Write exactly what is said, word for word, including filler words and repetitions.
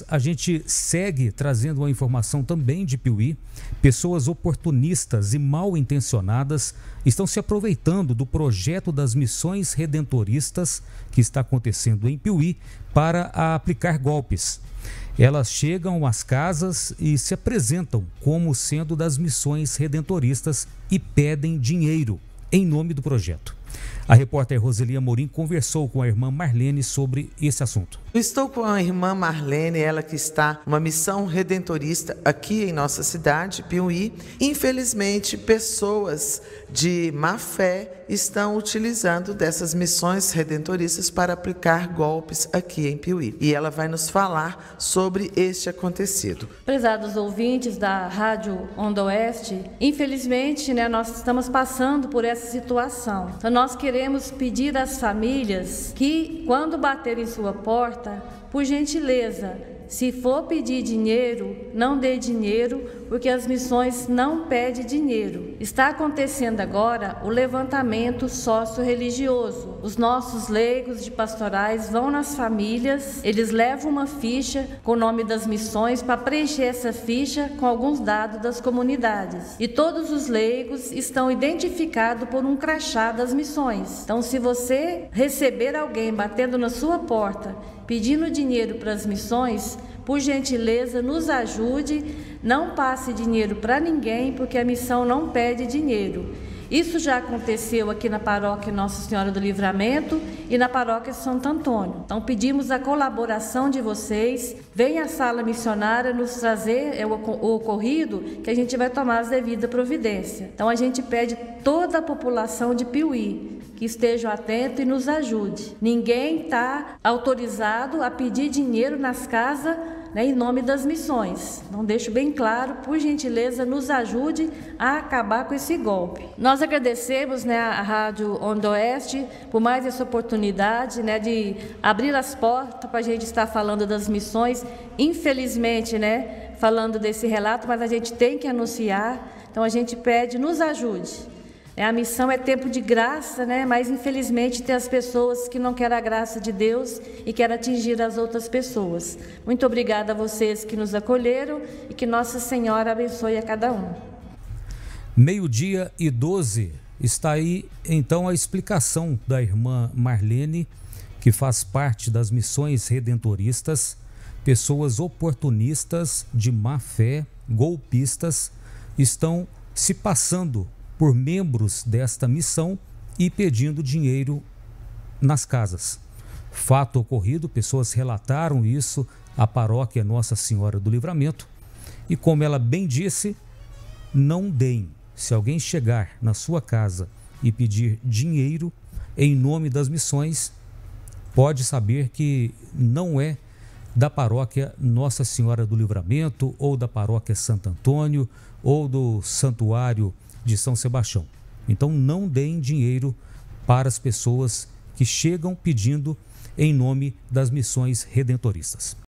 A gente segue trazendo uma informação também de Piuí. Pessoas oportunistas e mal intencionadas estão se aproveitando do projeto das missões redentoristas que está acontecendo em Piuí para aplicar golpes. Elas chegam às casas e se apresentam como sendo das missões redentoristas e pedem dinheiro em nome do projeto. A repórter Roseli Amorim conversou com a irmã Marlene sobre esse assunto. Eu estou com a irmã Marlene, ela que está uma missão redentorista aqui em nossa cidade, Piuí. Infelizmente, pessoas de má fé estão utilizando dessas missões redentoristas para aplicar golpes aqui em Piuí. E ela vai nos falar sobre este acontecido. Prezados ouvintes da Rádio Onda Oeste, infelizmente, né, nós estamos passando por essa situação. Então, nós queremos pedir às famílias que, quando baterem em sua porta, por gentileza, se for pedir dinheiro, não dê dinheiro, porque as missões não pedem dinheiro. Está acontecendo agora o levantamento sócio-religioso. Os nossos leigos de pastorais vão nas famílias, eles levam uma ficha com o nome das missões para preencher essa ficha com alguns dados das comunidades. E todos os leigos estão identificados por um crachá das missões. Então, se você receber alguém batendo na sua porta, pedindo dinheiro para as missões, por gentileza, nos ajude, não passe dinheiro para ninguém, porque a missão não pede dinheiro. Isso já aconteceu aqui na paróquia Nossa Senhora do Livramento e na paróquia Santo Antônio. Então, pedimos a colaboração de vocês. Venha à sala missionária nos trazer o ocorrido, que a gente vai tomar as devidas providências. Então, a gente pede toda a população de Piuí que estejam atentos e nos ajude. Ninguém está autorizado a pedir dinheiro nas casas, né, em nome das missões. Então, deixo bem claro, por gentileza, nos ajude a acabar com esse golpe. Nós agradecemos, né, a Rádio Onda Oeste por mais essa oportunidade, né, de abrir as portas para a gente estar falando das missões. Infelizmente, né, falando desse relato, mas a gente tem que anunciar. Então, a gente pede, nos ajude. A missão é tempo de graça, né? Mas infelizmente tem as pessoas que não querem a graça de Deus e querem atingir as outras pessoas. Muito obrigada a vocês que nos acolheram e que Nossa Senhora abençoe a cada um. Meio-dia e doze, está aí então a explicação da irmã Marlene, que faz parte das missões redentoristas. Pessoas oportunistas, de má fé, golpistas, estão se passando por membros desta missão e pedindo dinheiro nas casas. Fato ocorrido, pessoas relataram isso à paróquia Nossa Senhora do Livramento e, como ela bem disse, não deem. Se alguém chegar na sua casa e pedir dinheiro em nome das missões, pode saber que não é da paróquia Nossa Senhora do Livramento ou da paróquia Santo Antônio ou do Santuário de São Sebastião. Então, não deem dinheiro para as pessoas que chegam pedindo em nome das missões redentoristas.